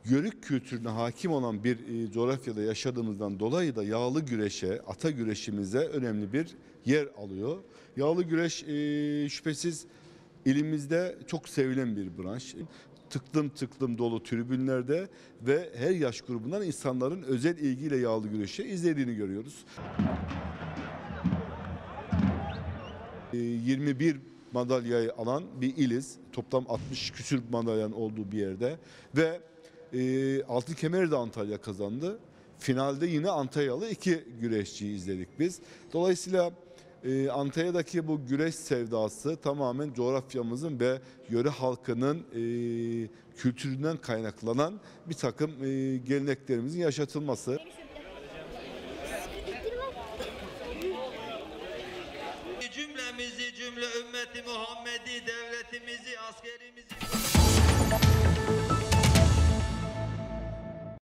Yörük kültürüne hakim olan bir coğrafyada yaşadığımızdan dolayı da yağlı güreşe, ata güreşimize önemli bir yer alıyor. Yağlı güreş şüphesiz ilimizde çok sevilen bir branş. Tıklım tıklım dolu tribünlerde ve her yaş grubundan insanların özel ilgiyle yağlı güreşi izlediğini görüyoruz. 21 madalyayı alan bir iliz. Toplam 60 küsür madalyanın olduğu bir yerde ve altın kemeri de Antalya kazandı. Finalde yine Antalyalı iki güreşçiyi izledik biz. Dolayısıyla Antalya'daki bu güreş sevdası tamamen coğrafyamızın ve yöre halkının kültüründen kaynaklanan bir takım geleneklerimizin yaşatılması. Cümlemizi, cümle ümmeti Muhammedi, devletimizi, askerimizi...